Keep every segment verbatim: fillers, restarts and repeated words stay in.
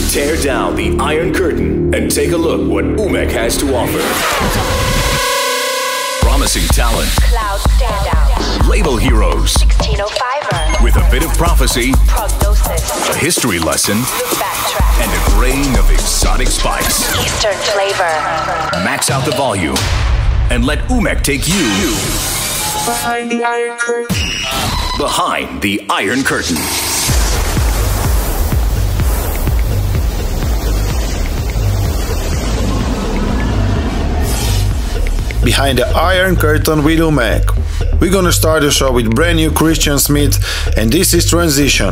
Tear down the Iron Curtain and take a look what Umek has to offer. Promising talent. Cloud standout. Label heroes. sixteen oh five-er. With a bit of prophecy. Prognosis. A history lesson. The backtrack. And a grain of exotic spice. Eastern flavor. Max out the volume and let Umek take you behind the Iron Curtain. Behind the Iron Curtain. Behind the Iron Curtain with Umek. We're gonna start the show with brand new Christian Smith, and this is Transition.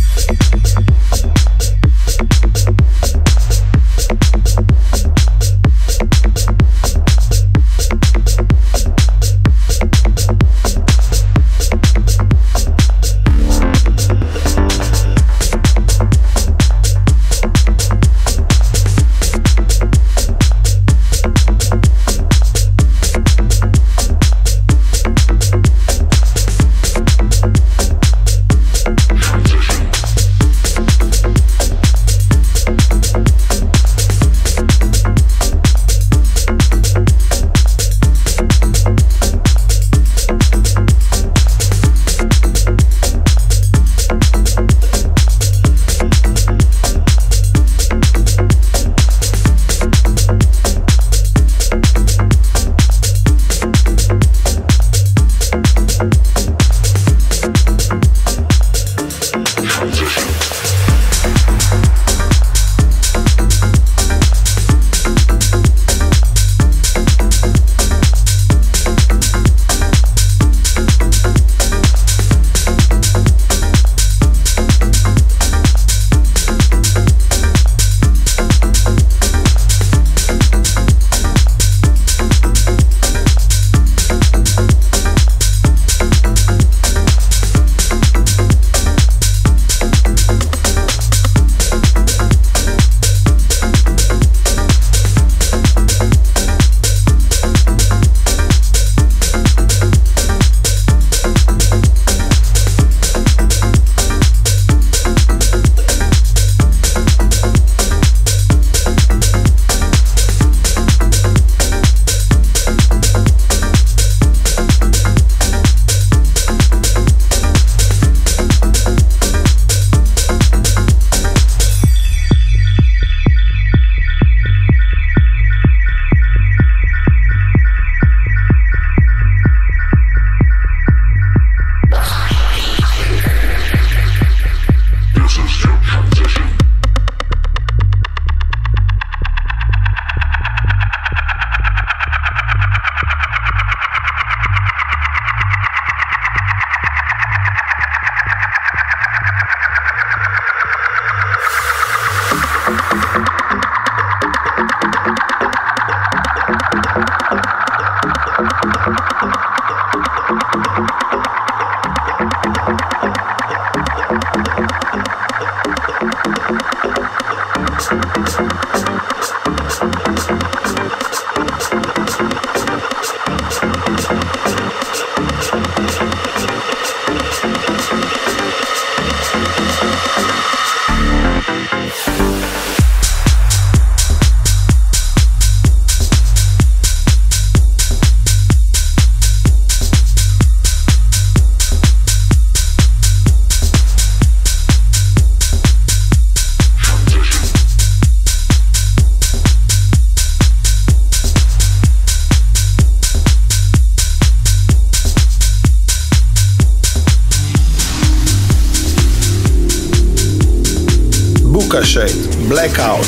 Shade, Blackout.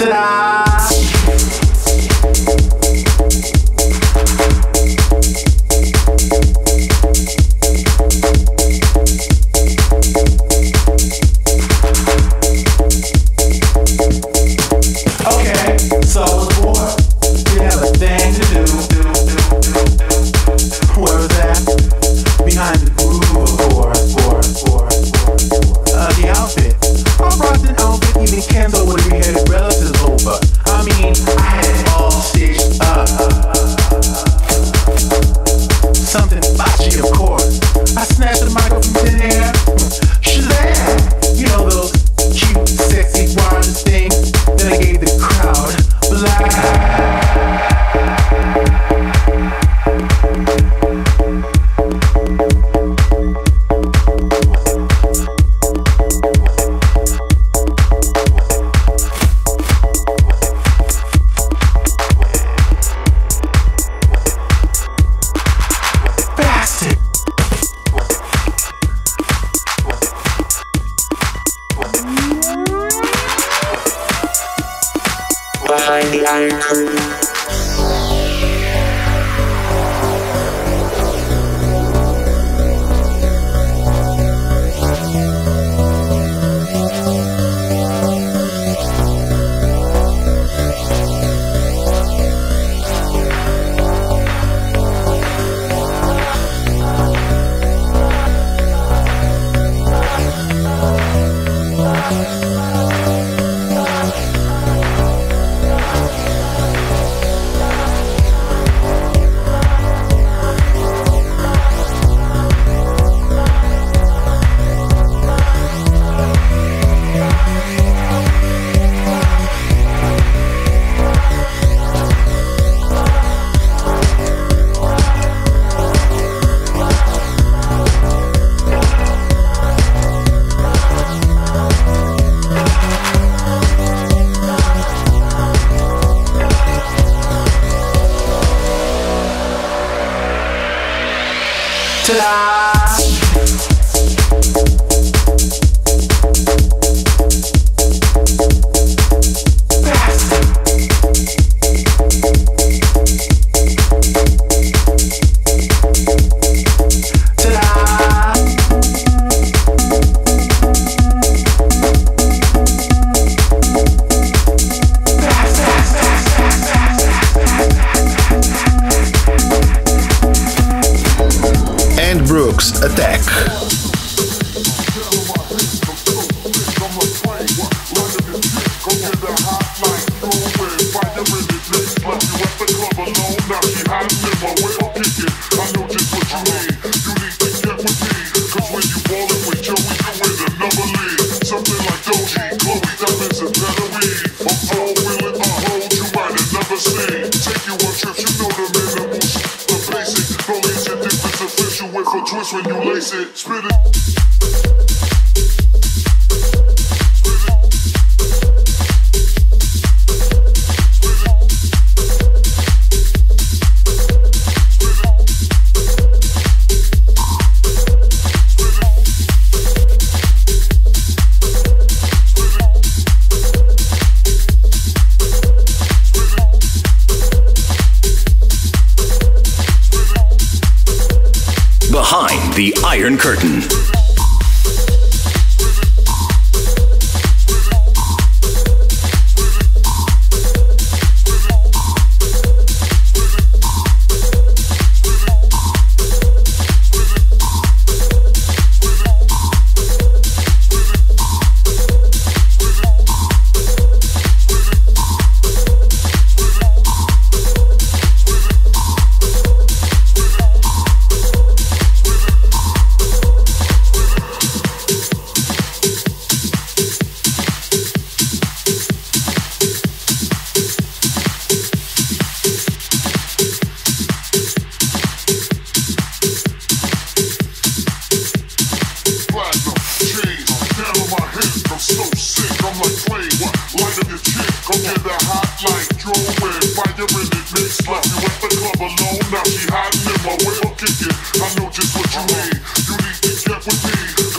Behind the Iron Curtain. Attack. Twist when you lace it, spit it. Behind the Iron Curtain.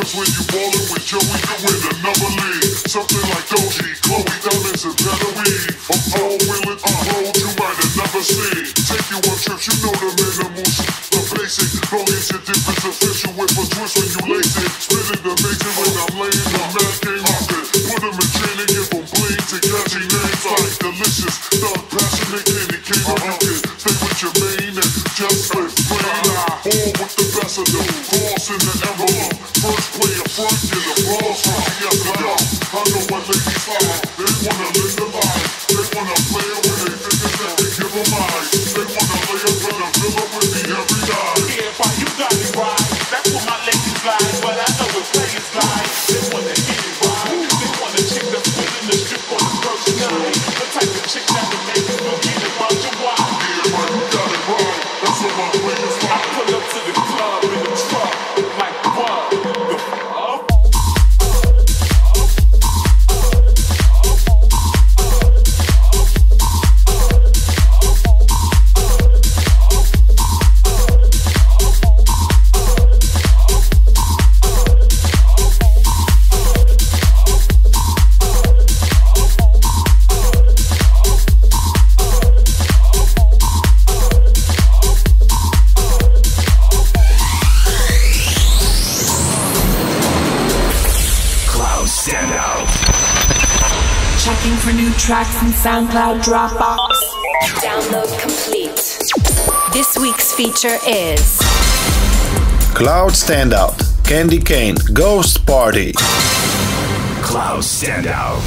Something like Doji, Chloe, diamonds and better weed. delicious. Thug, passionate, candy cane, or you can stay with your main and just split plain. All with the best of them, cross in the envelope. First player front, get the balls from the yesterday. I know what ladies like, they wanna live the life. They wanna play it with they niggas that they give them eyes. They wanna lay up in a villa with me every night. Yeah, why you got it right? That's what my ladies like, but I know it's players like. They wanna hit it right. They want a chick that's willing to strip on the first night. The type of chick that will make you forget about your wife. Yeah, man, you got it right. That's what my players I like. pull up to the club in a truck, like what the fuck? Checking for new tracks in SoundCloud Dropbox. Download complete. This week's feature is Cloud Standout, Candy Cane, Ghost Party. Cloud Standout.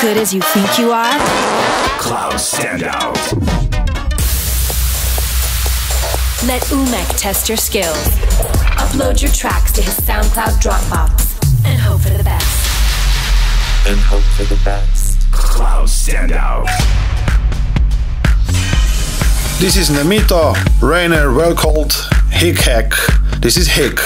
good as you think you are? Cloud Standout. Let Umek test your skills. Upload your tracks to his SoundCloud Dropbox and hope for the best. And hope for the best. Cloud Standout. This is Nemito, Rainer Welkold, Hick Hack. This is Hick.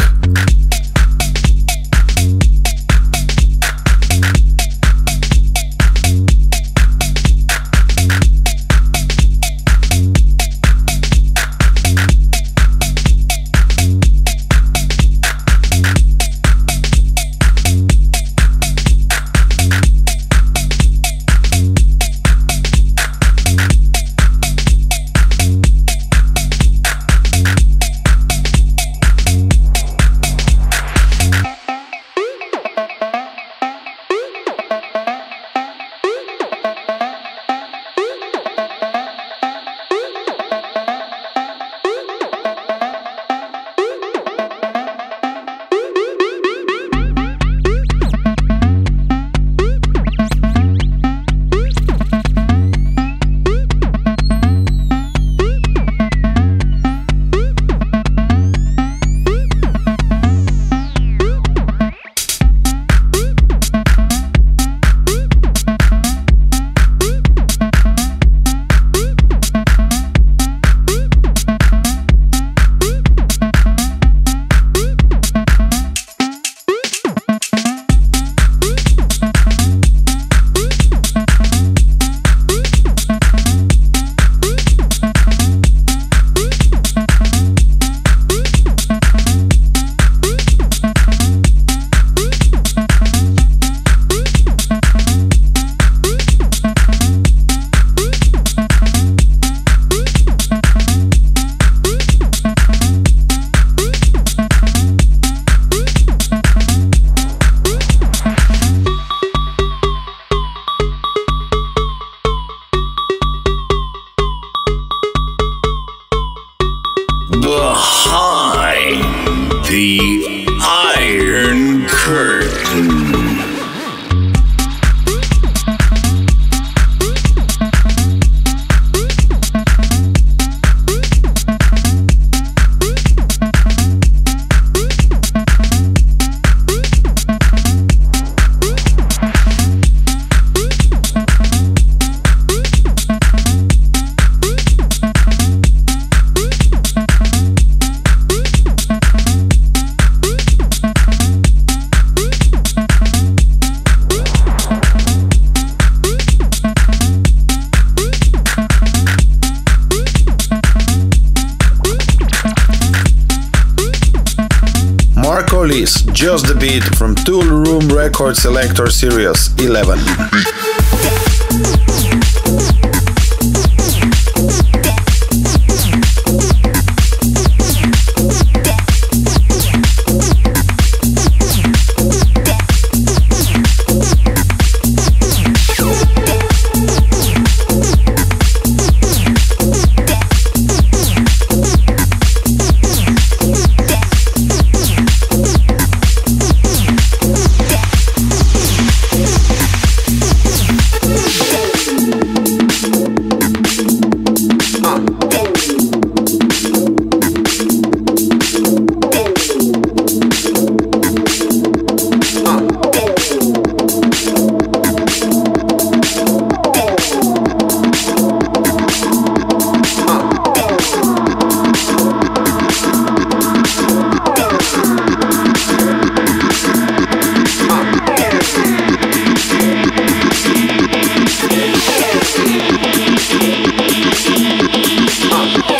Behind the Iron Curtain. Release Just the Beat from Tool Room Record Selector Series eleven. Uh.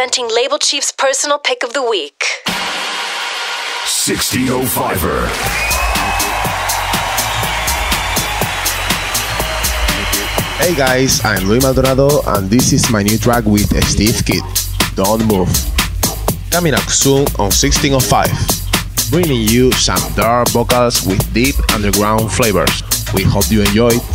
presenting Label Chief's personal pick of the week. sixty oh five-er. Hey guys, I'm Luis Maldonado and this is my new track with Steve Kidd, Don't Move. Coming up soon on sixteen oh five, bringing you some dark vocals with deep underground flavors. We hope you enjoy it.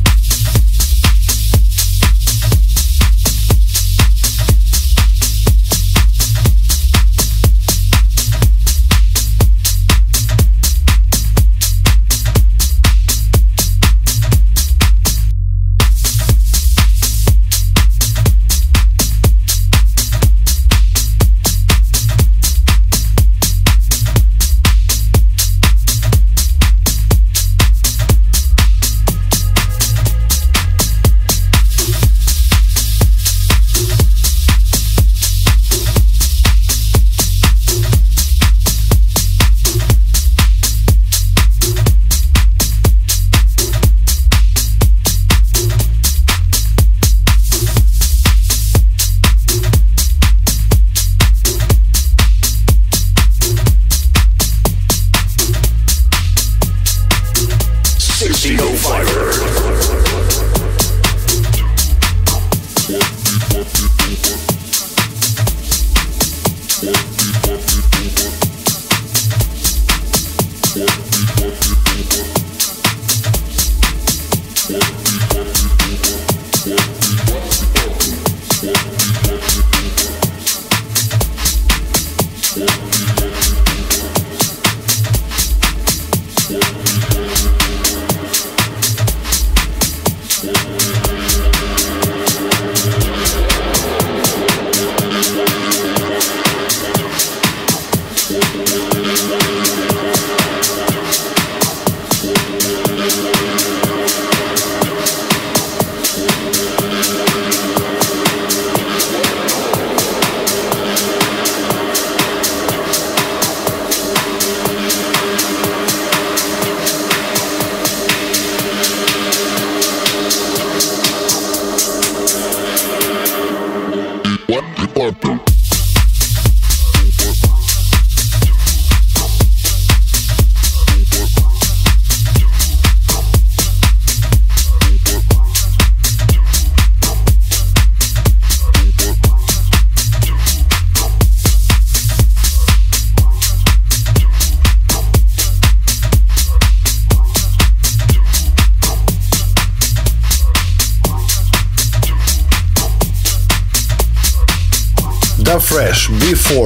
Da Fresh, Before.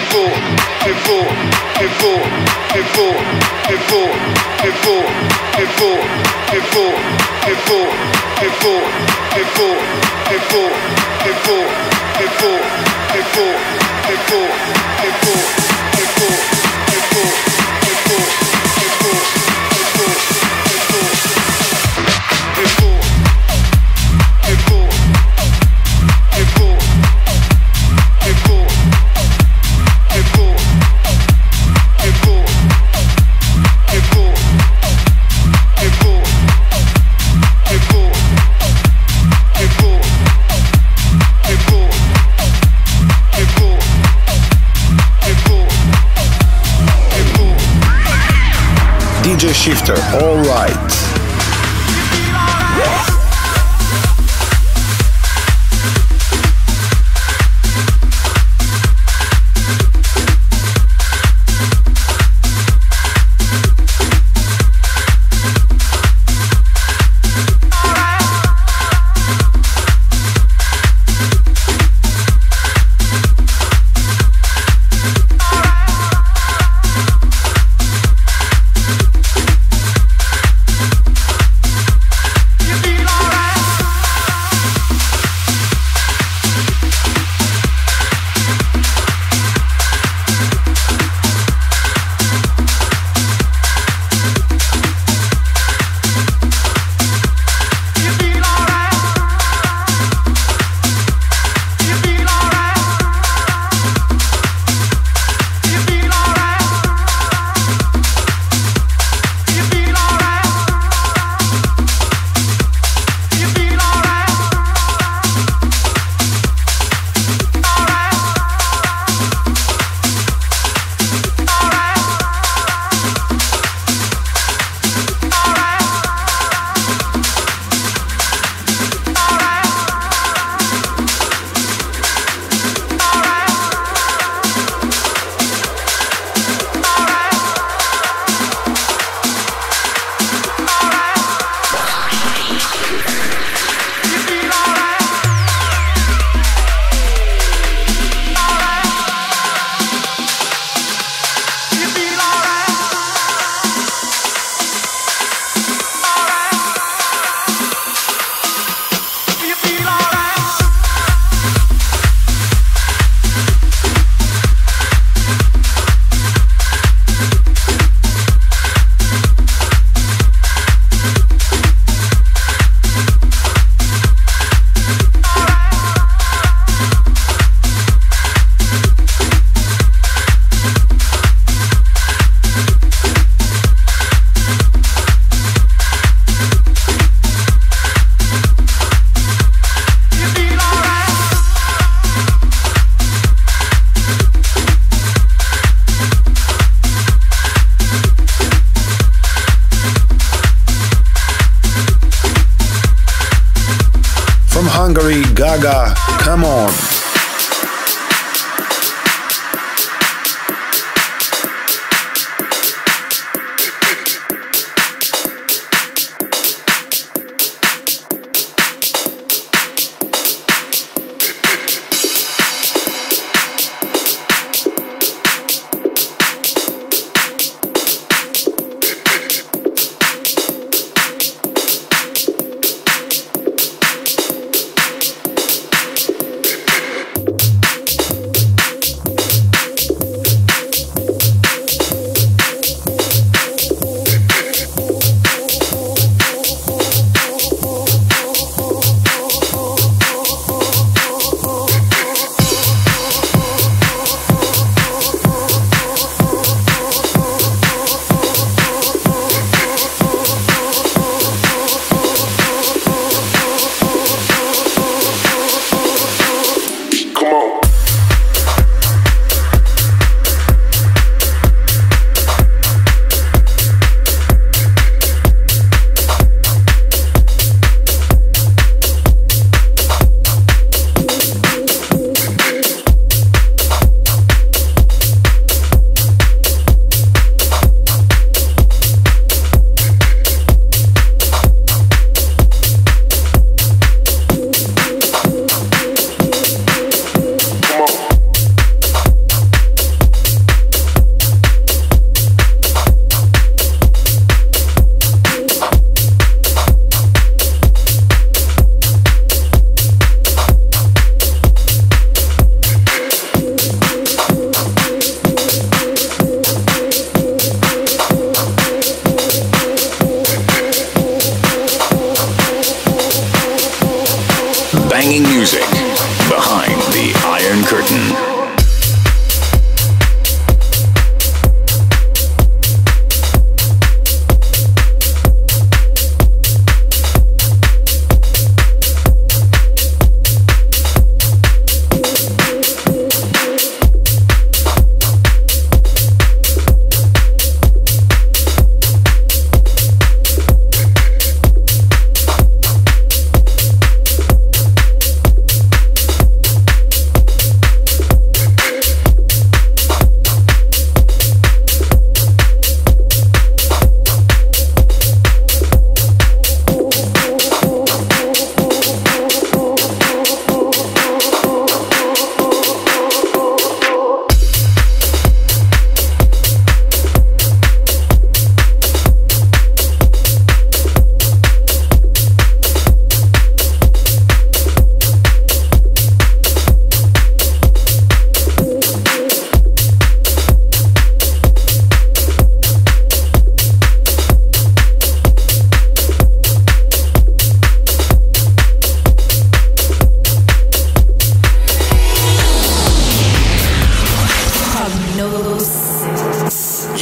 D J Shifter, all right. Hungary, Gaga, come on.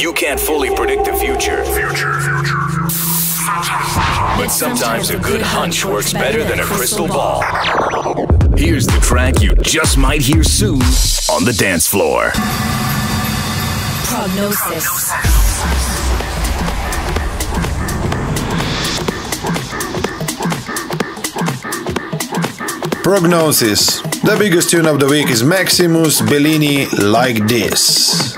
You can't fully predict the future. Future, future. But sometimes a good hunch works better than a crystal ball. Here's the track you just might hear soon on the dance floor. Prognosis. Prognosis. The biggest tune of the week is Maximus Bellini, Like This.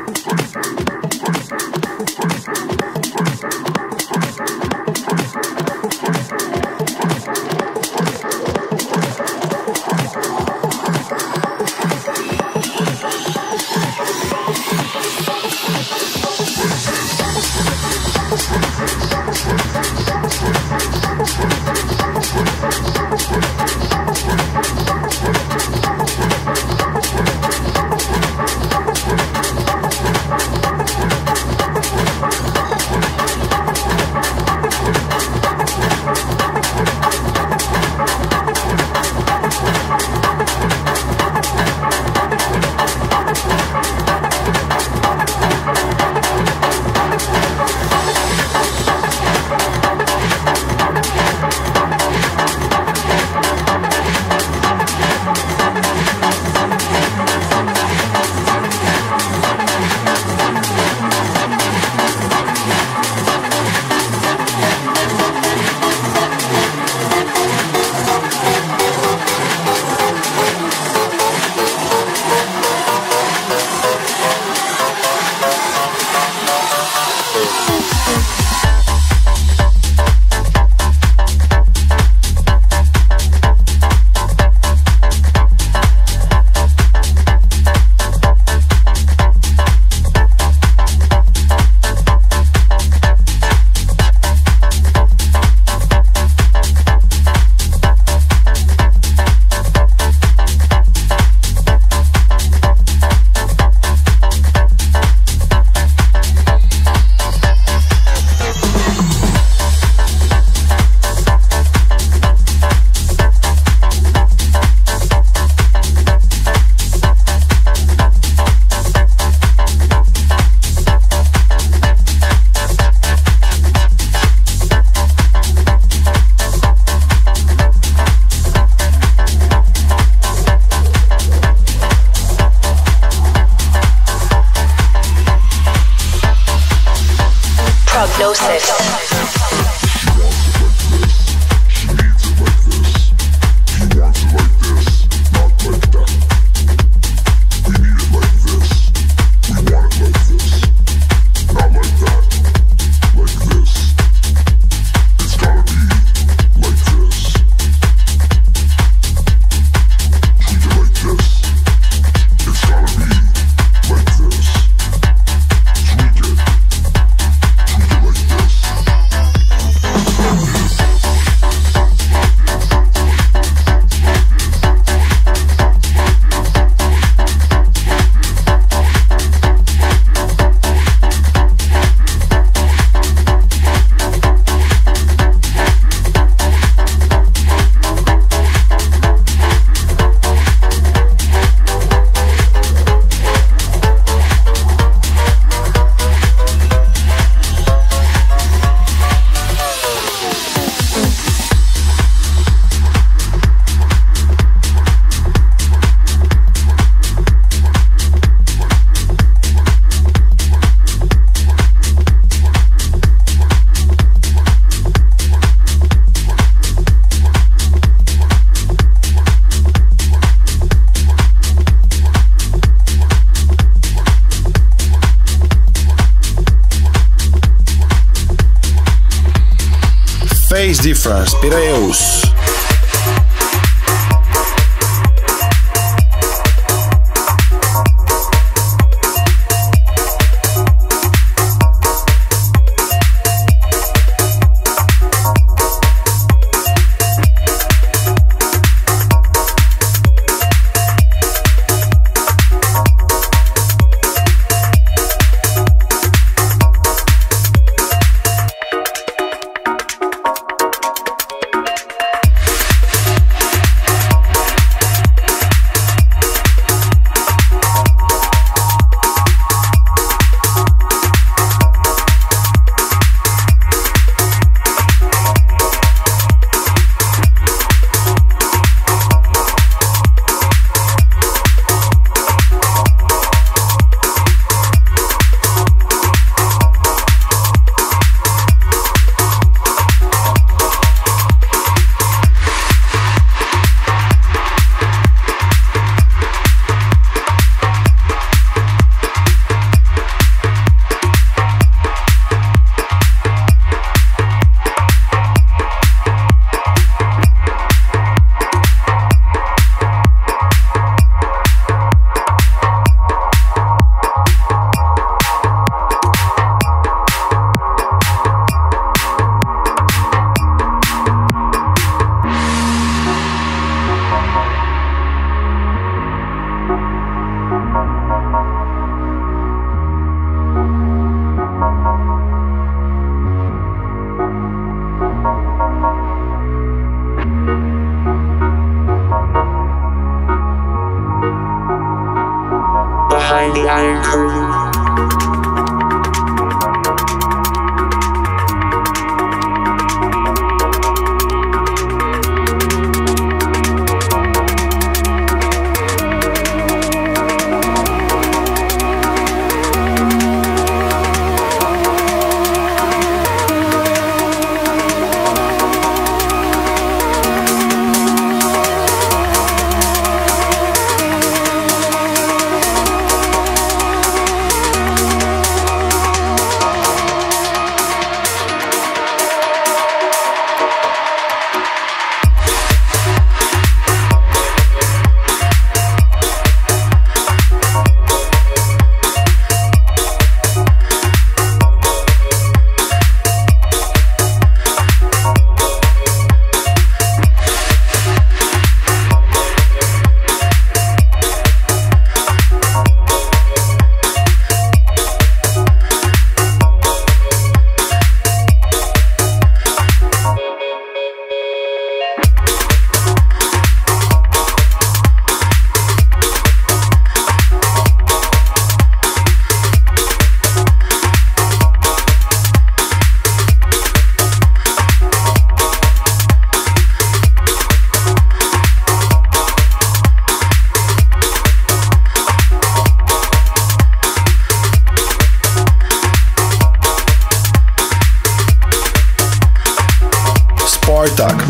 Phase Difference, Piraeus.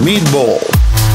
Meatball.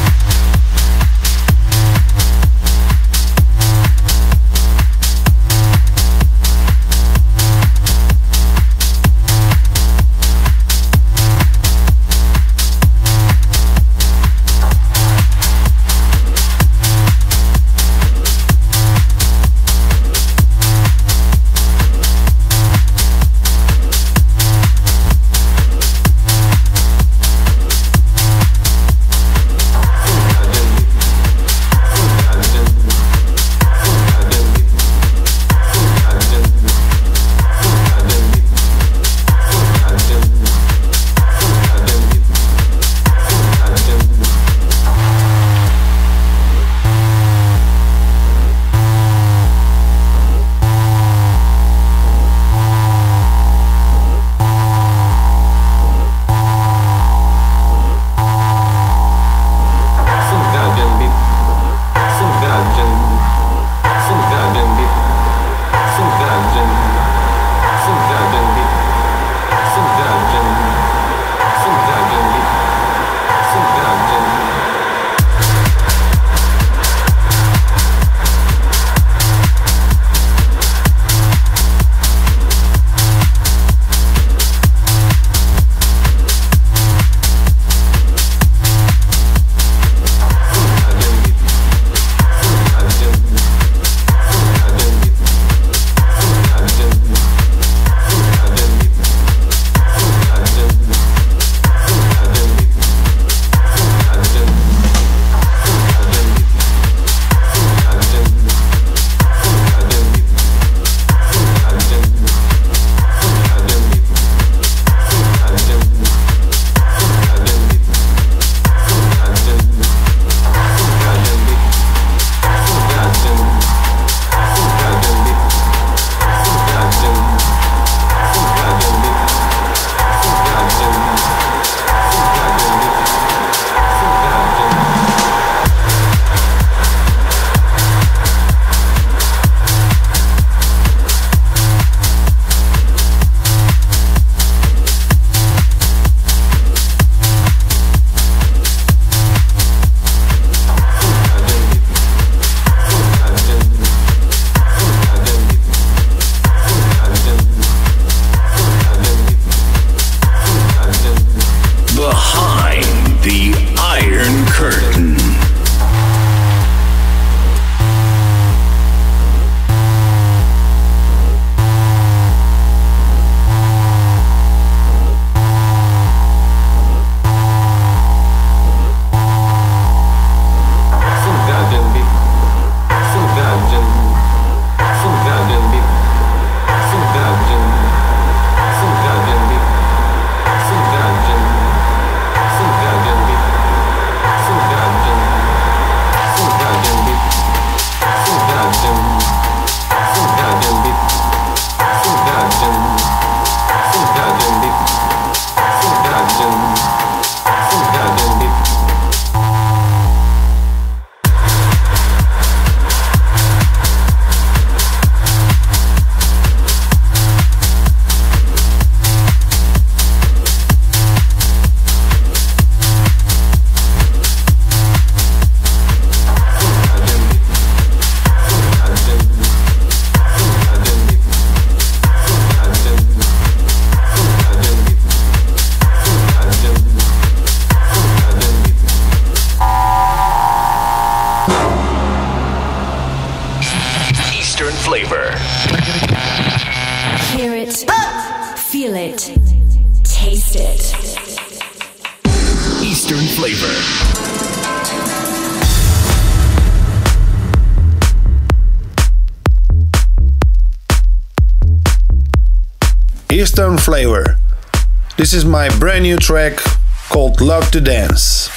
flavor. Hear it, feel it, taste it. Eastern flavor. Eastern Flavor. This is my brand new track called Love to Dance.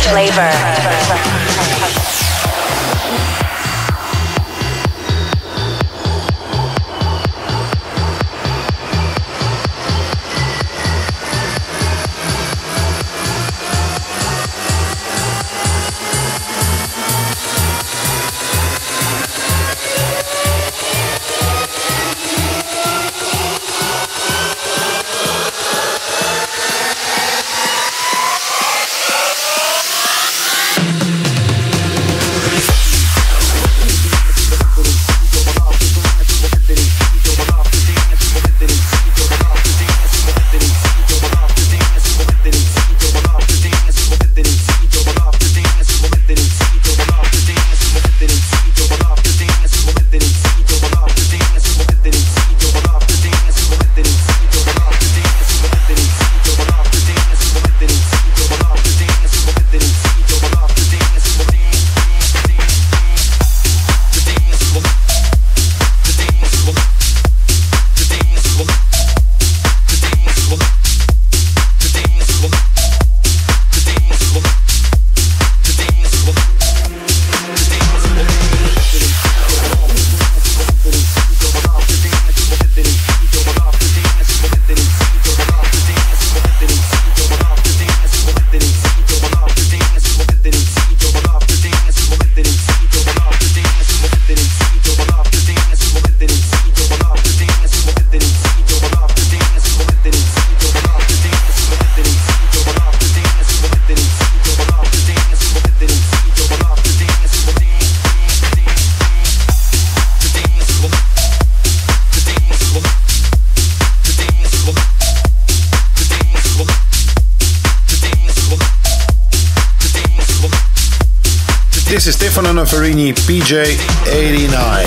flavor. This is Stefano Noferini, P J eighty-nine.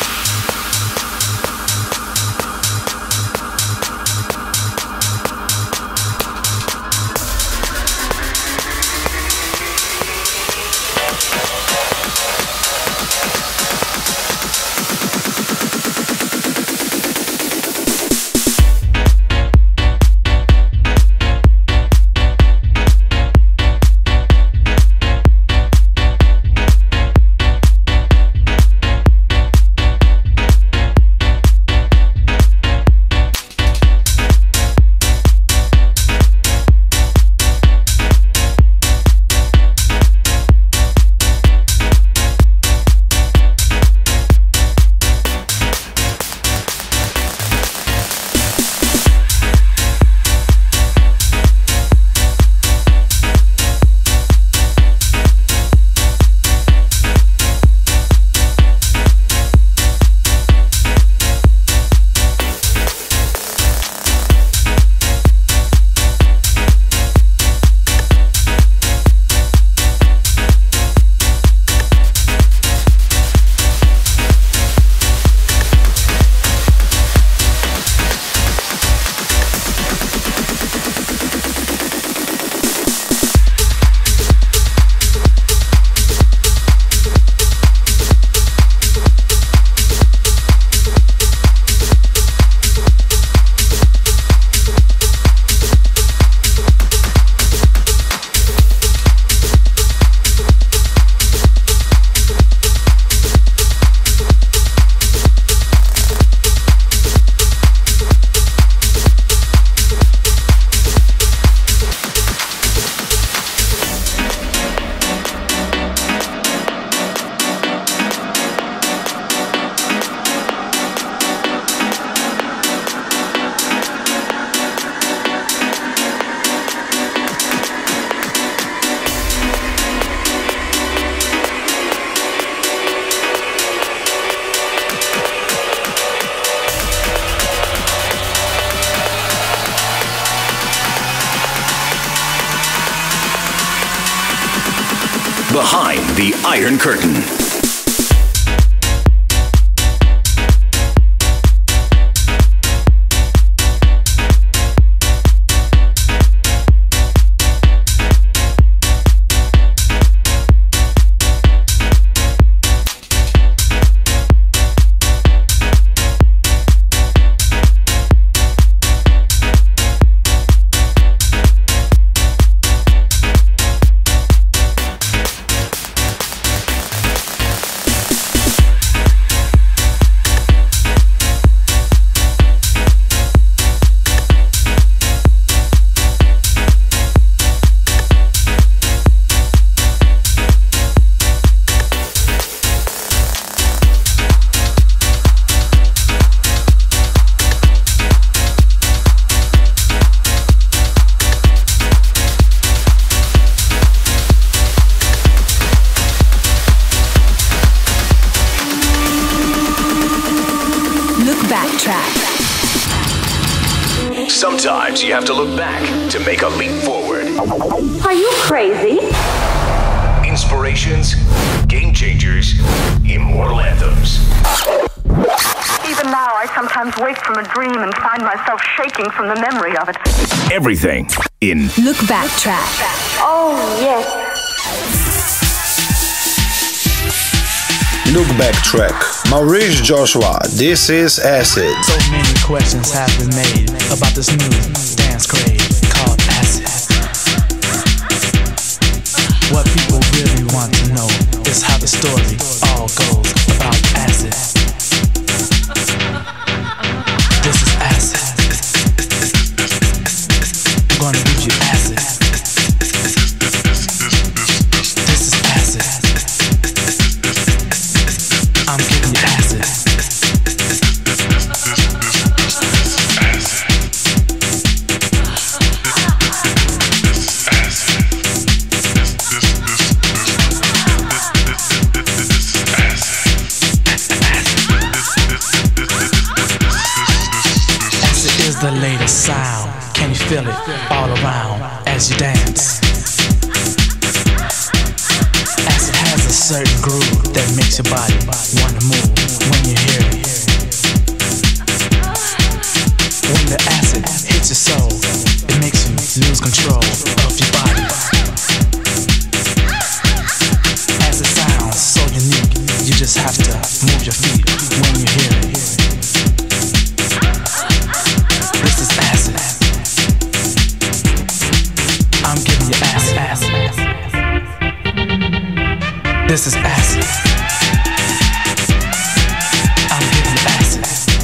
Behind the Iron Curtain. Back Track. Sometimes you have to look back to make a leap forward. Are you crazy? Inspirations, game changers, immortal anthems. Even now, I sometimes wake from a dream and find myself shaking from the memory of it. Everything in Look Back Track. Oh, yes. Look Back Track. Maurice Joshua, this is Acid. So many questions have been made about this new dance craze called acid. What people really want to know is how the story all goes about acid. This is acid. I'm gonna give you acid. This is acid. I'm giving you acid. Acid is the latest sound. Can you feel it all around as you dance? Acid has a certain groove that makes your body wanna move when you hear it. When the acid hits your soul, it makes you lose control of your body. Acid sounds so unique, you just have to move your feet when you hear it. This is acid. I'm giving you acid. acid. This is acid. I'm giving you acid.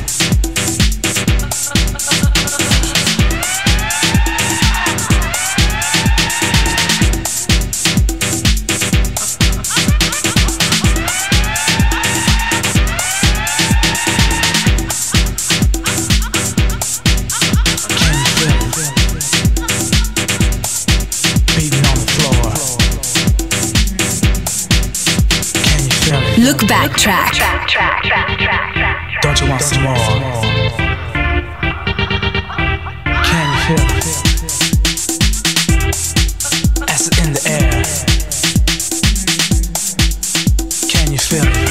Can you feel it? Beating on the floor. Can you feel it? Look Back Track. Don't you want some more? Can you feel it? Acid in the air. Can you feel it?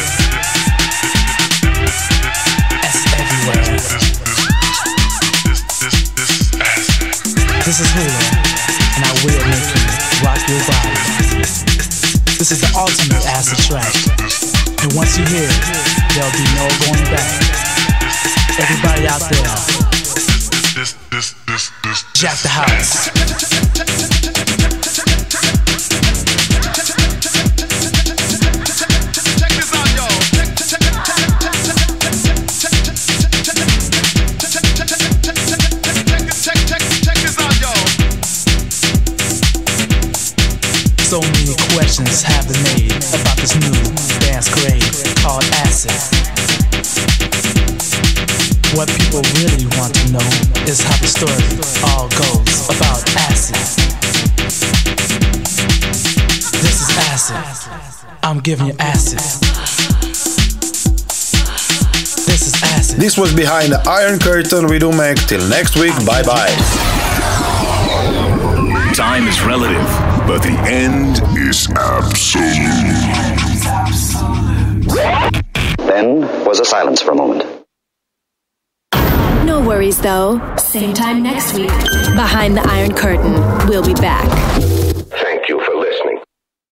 Acid everywhere. This is Hula, and I will make you rock your body. This is the ultimate acid track. And once you hear it, there'll be no going back. Everybody out there, jack the house. So many questions have been made about this new dance craze called acid. What people really want to know is how the story all goes about acid. This is acid. I'm giving you acid. This is acid. This was Behind the Iron Curtain with Umek. Till next week, bye bye. time is relative, but the end is absolute. Then was a silence for a moment. No worries though. Same time next week. Behind the Iron Curtain. We'll be back.